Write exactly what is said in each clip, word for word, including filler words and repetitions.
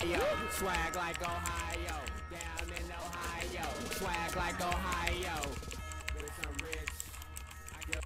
Swag like Ohio, down in Ohio. Swag like Ohio. With some rich, I get.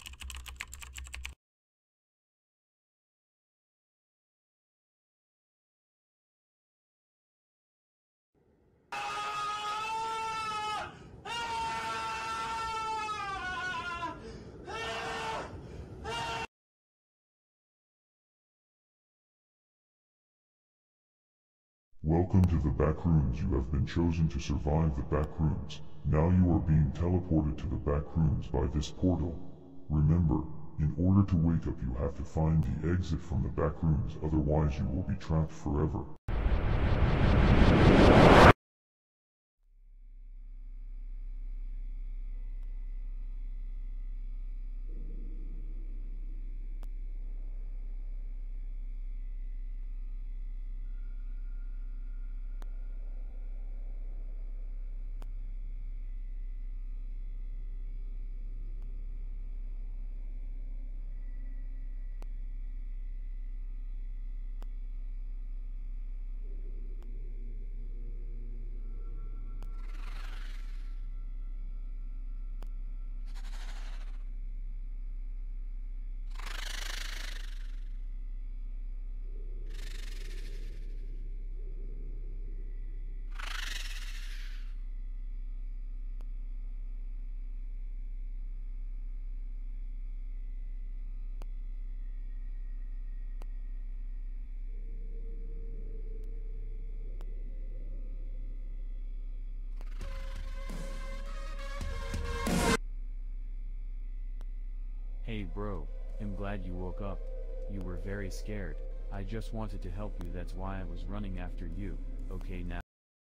Welcome to the Backrooms. You have been chosen to survive the Backrooms. Now you are being teleported to the Backrooms by this portal. Remember, in order to wake up you have to find the exit from the Backrooms, otherwise you will be trapped forever. Hey bro, I'm glad you woke up. You were very scared. I just wanted to help you, that's why I was running after you. Okay now.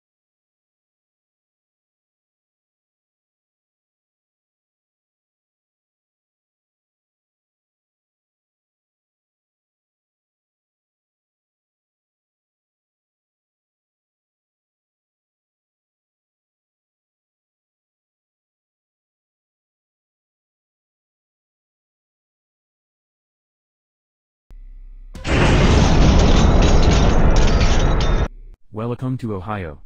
Welcome to Ohio.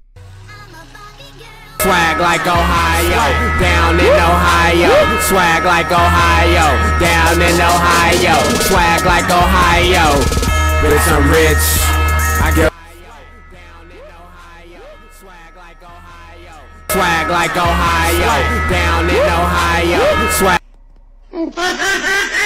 Swag like Ohio, down in Ohio. Swag like Ohio, down in Ohio. Swag like Ohio, with some rich, I get. Down in Ohio, swag like Ohio. Swag like Ohio, down in Ohio. Swag.